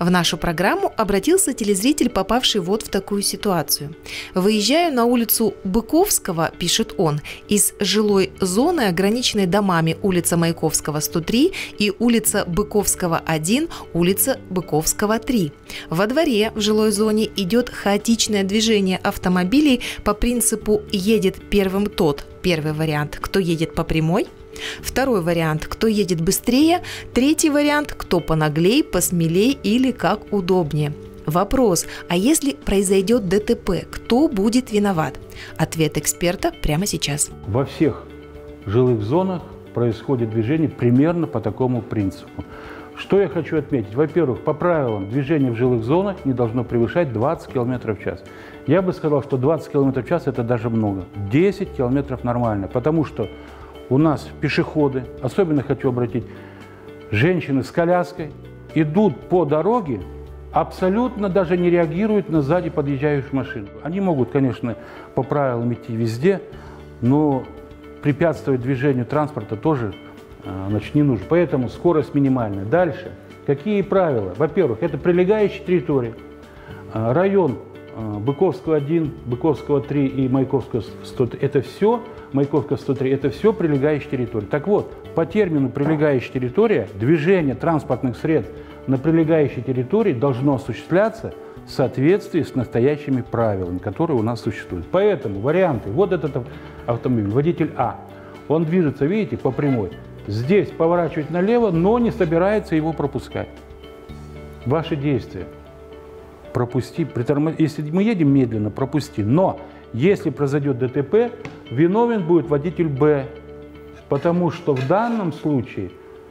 В нашу программу обратился телезритель, попавший вот в такую ситуацию. «Выезжаю на улицу Быковского, – пишет он, – из жилой зоны, ограниченной домами улица Маяковского, 103 и улица Быковского, 1, улица Быковского, 3. Во дворе в жилой зоне идет хаотичное движение автомобилей по принципу «едет первым тот». Первый вариант – кто едет по прямой. Второй вариант – кто едет быстрее. Третий вариант – кто понаглей, посмелей или как удобнее. Вопрос: а если произойдет ДТП, кто будет виноват? Ответ эксперта прямо сейчас. Во всех жилых зонах происходит движение примерно по такому принципу. Что я хочу отметить? Во-первых, по правилам движение в жилых зонах не должно превышать 20 км в час. Я бы сказал, что 20 км в час – это даже много. 10 км нормально, потому что у нас пешеходы, особенно хочу обратить, женщины с коляской, идут по дороге, абсолютно даже не реагируют на сзади подъезжающую машину. Они могут, конечно, по правилам идти везде, но препятствовать движению транспорта тоже не нужно. Поэтому скорость минимальная. Дальше. Какие правила? Во-первых, это прилегающая территория. Район Быковского 1, Быковского 3 и Маяковского 103 – это все, Маяковского 103 – это все прилегающая территория. Так вот, по термину «прилегающая территория» движение транспортных средств на прилегающей территории должно осуществляться в соответствии с настоящими правилами, которые у нас существуют. Поэтому варианты. Вот этот автомобиль, водитель А, он движется, видите, по прямой. Здесь поворачивает налево, но не собирается его пропускать. Ваши действия. Пропусти, если мы едем медленно, пропусти. Но если произойдет ДТП, виновен будет водитель Б, потому что в данном случае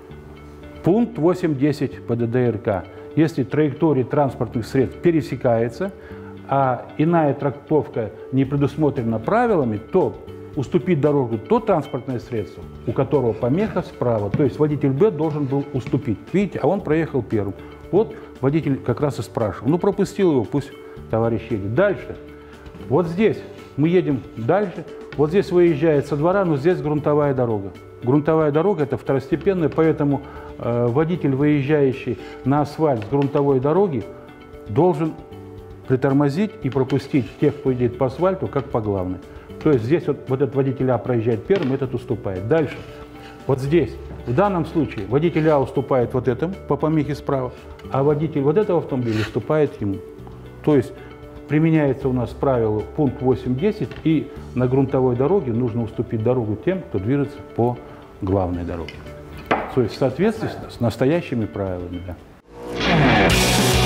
пункт 8.10 ПДД РК. Если траектория транспортных средств пересекается, а иная трактовка не предусмотрена правилами, то уступить дорогу то транспортное средство, у которого помеха справа. То есть водитель Б должен был уступить. Видите, а он проехал первым. Вот водитель как раз и спрашивал. Ну, пропустил его, пусть товарищ едет. Дальше. Вот здесь мы едем дальше. Вот здесь выезжает со двора, но здесь грунтовая дорога. Грунтовая дорога – это второстепенная, поэтому водитель, выезжающий на асфальт с грунтовой дороги, должен притормозить и пропустить тех, кто едет по асфальту, как по главной. То есть здесь вот этот водитель А проезжает первым, этот уступает. Дальше. Вот здесь. В данном случае водитель А уступает вот этому по помехе справа, а водитель вот этого автомобиля уступает ему. То есть применяется у нас правило пункт 8.10, и на грунтовой дороге нужно уступить дорогу тем, кто движется по главной дороге. То есть в соответствии с настоящими правилами. Да.